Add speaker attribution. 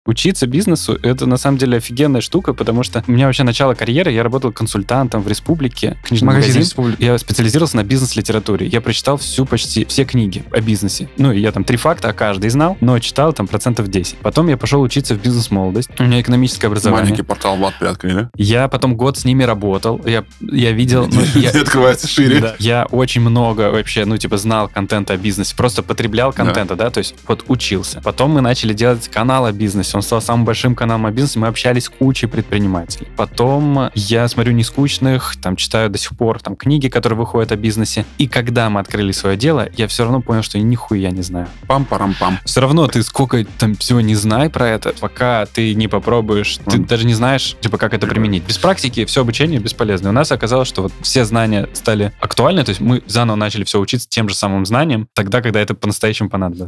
Speaker 1: Учиться бизнесу — это на самом деле офигенная штука, потому что у меня вообще начало карьеры, я работал консультантом в Республике, книжный магазин. Я специализировался на бизнес-литературе. Я прочитал почти все книги о бизнесе. Ну, и я там 3 факта о каждой знал, но читал там 10%. Потом я пошел учиться в бизнес-молодость. У меня экономическое образование.
Speaker 2: Маленький портал Влад приоткрыли.
Speaker 1: Я потом год с ними работал. Я видел...
Speaker 2: Открывается шире.
Speaker 1: Да. Я очень много вообще, знал контента о бизнесе. Просто потреблял контента, да, то есть вот учился. Потом мы начали делать канал о бизнесе. Он стал самым большим каналом о бизнесе. Мы общались с кучей предпринимателей. Потом я смотрю нескучных, там читаю до сих пор там книги, которые выходят о бизнесе. И когда мы открыли свое дело, я все равно понял, что я нихуя не знаю.
Speaker 2: Пам-парам-пам.
Speaker 1: Все равно ты сколько там всего не знай про это, пока ты не попробуешь, ты даже не знаешь, как это применить. Без практики все обучение бесполезно. У нас оказалось, что вот все знания стали актуальны, то есть мы заново начали все учиться тем же самым знаниям, тогда, когда это по-настоящему понадобилось.